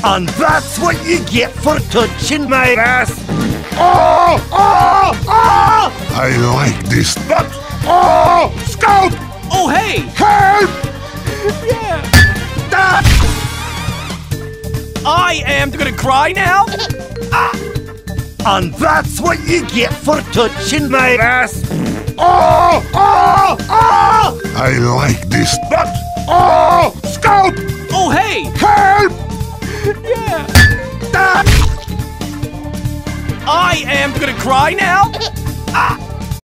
And that's what you get for touching my ass. I like this, but Scout! Oh, hey! Help! Yeah! I am gonna cry now? And that's what you get for touching my ass. I like this, but Scout! Oh, hey! Help! Yeah! I am gonna cry now?